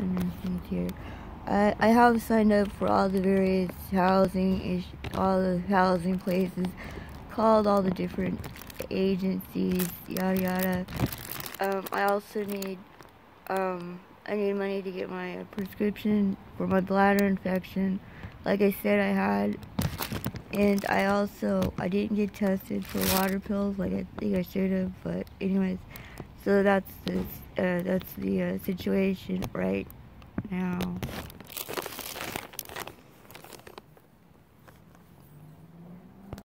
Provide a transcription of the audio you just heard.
and then things here. I have signed up for all the various all the housing places, called all the different agencies, yada yada. I also need I need money to get my prescription for my bladder infection, like I said I had. And I didn't get tested for water pills like I think I should have, but anyways, so that's the situation right now.